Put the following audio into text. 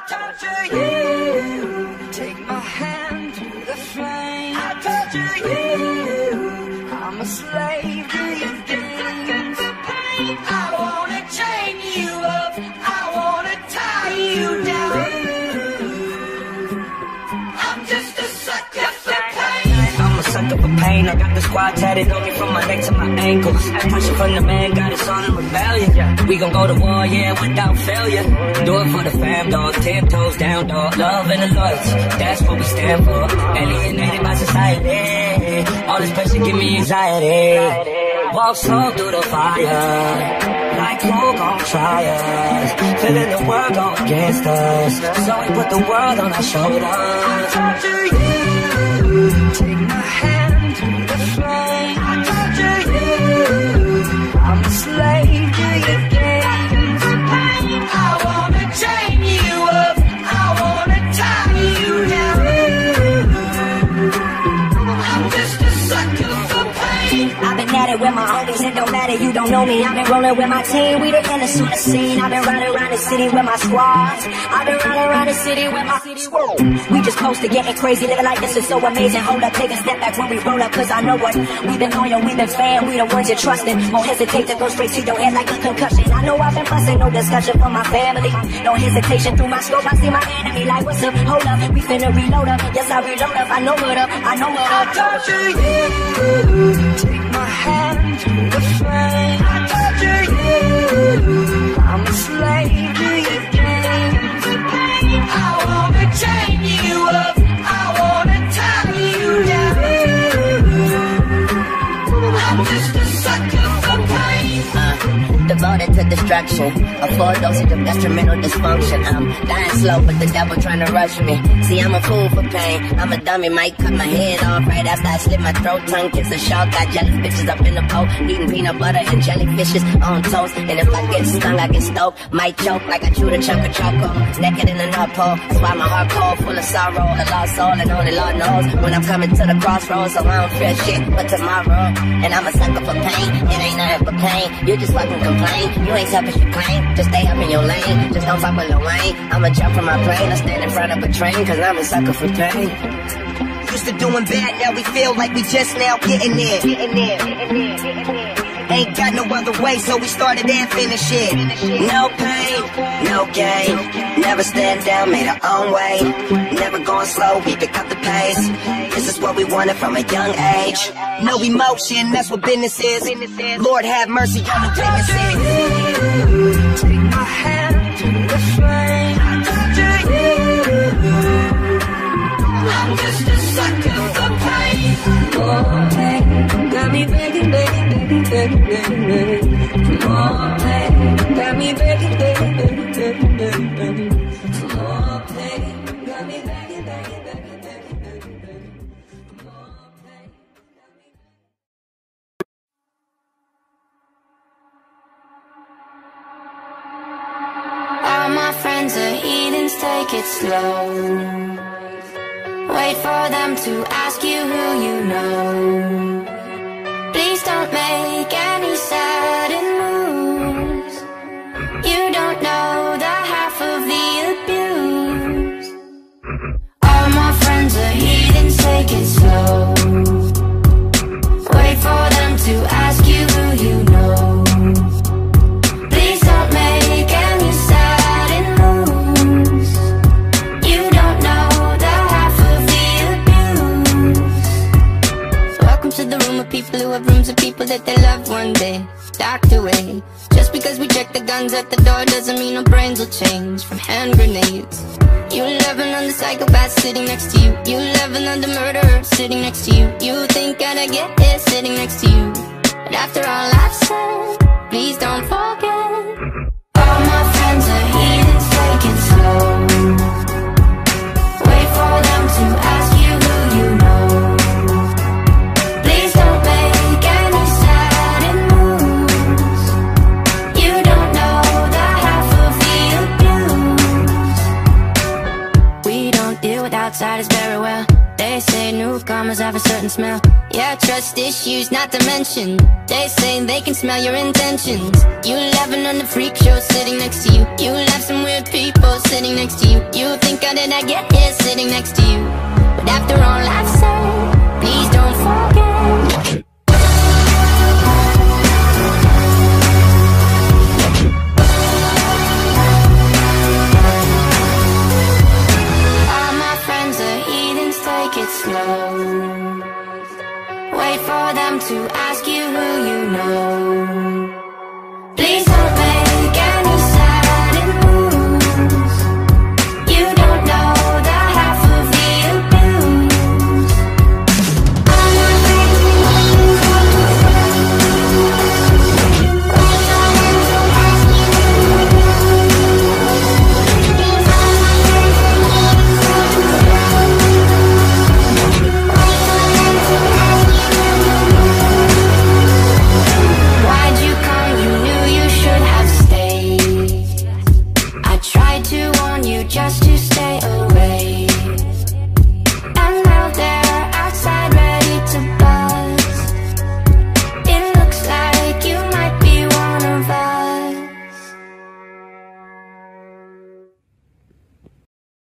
torture you. Take my hand through the flame. I torture you. I'm a slave to your games of pain. I wanna chain you up. I wanna tie you down. I'm just a sucker for pain. I'm a sucker for pain. I got the squad tatted on me from my neck to my ankles. That pressure from the man got us all in rebellion. We gon' go to war, yeah, without failure. Do it for the fam, dog. 10 toes down, dog. Love and the loyalty, that's what we stand for. Alienated by society. All this pressure give me anxiety. Walk slow through the fire. Like who gon' try us? Feeling the world go against us. So we put the world on our shoulders. I torture you. Take my hand through the flame. I torture you. I'm a slave to your games of pain. I wanna chain you up. I wanna tie you down. I'm just a sucker for pain. I've been at it with my homies, it don't matter, you don't know me. I've been rolling with my team, we the illest on the scene. I've been riding around the city with my squads. I've been riding around the city with my squad. We just close to getting crazy, living like this is so amazing. Hold up, take a step back when we roll up, cause I know what. We've been loyal, we've been fan, we the ones you're trusting. Won't hesitate to go straight to your head like a concussion. I know I've been busting, no discussion for my family. No hesitation through my scope, I see my enemy like, what's up, hold up, we finna reload up. Yes, I reload up, I know what up, I know what up. I torture you. Take my hand through the flame. I torture you. I'm a slave to your games of pain. I wanna chain you up. I wanna tie you down. I'm just a sucker for pain. Devoted to destruction, a full dosage of detrimental dysfunction. I'm dying slow, but the devil trying to rush me. See, I'm a fool for pain. I'm a dummy, might cut my head off right after I slit my throat. Tongue kiss a shark, got jealous bitches up in the boat, eating peanut butter and jellyfishes on toast. And if I get stung, I get stoked. Might choke like I chewed a chunk of charcoal. Naked in the North Pole, that's why my heart cold, full of sorrow, a lost soul, and only Lord knows when I'm coming to the crossroads. So I don't fear shit but tomorrow. And I'm a sucker for pain. It ain't nothing but pain. You just fucking complain. You ain't selfish, you claim. Just stay up in your lane. Just don't fuck with Lil Wayne. I'ma jump from my plane. I stand in front of a train, cause I'm a sucker for pain. Used to doing bad, now we feel like we just now getting there. Ain't got no other way, so we started and finished it. No pain, no gain. Never stand down, made our own way. Never going slow, we pick up the pace. This is what we wanted from a young age. No emotion, that's what business is. Lord have mercy on the witnesses. Take my hand through the flame. I torture you. I'm just a sucker for pain. More pain, got me begging, begging, begging, begging, begging, begging. More pain, got me begging, begging, begging, begging, begging, begging. More pain, got me begging, begging, begging, begging, begging, begging. More pain, got me. All my friends are heathens, take it slow. Wait for them to ask you who you know. Please don't make any sudden moves. You don't know the half of the abuse. All my friends are heathens, take it slow. Wait for them to ask you who you know. Please don't make any sudden moves. You don't know the half of the abuse. Welcome to the room of people who have rooms of people that they love one day docked away. Just because we check the guns at the door doesn't mean our brains will change from hand grenades. You love another psychopath sitting next to you. You love another murderer sitting next to you. You think I'd get here sitting next to you. But after all I've said, please don't forget. All my friends are heathens, take it slow. Wait for them to ask you who you know. Please don't make any sudden moves. You don't know the half of the abuse. We don't deal with outsiders very well. They say newcomers have a certain smell. Yeah, trust issues not to mention. They say they can smell your intentions. You laughing on the freak show sitting next to you. You laugh some weird people sitting next to you. You did I get here sitting next to you? But after all I've said, please don't forget. All my friends are heathens, take it slow. Wait for them to ask you who you know. Please don't make any sudden moves. You don't know the half of the abuse. I'm not ready to Why'd you come? You knew you should have stayed. I tried to warn you just to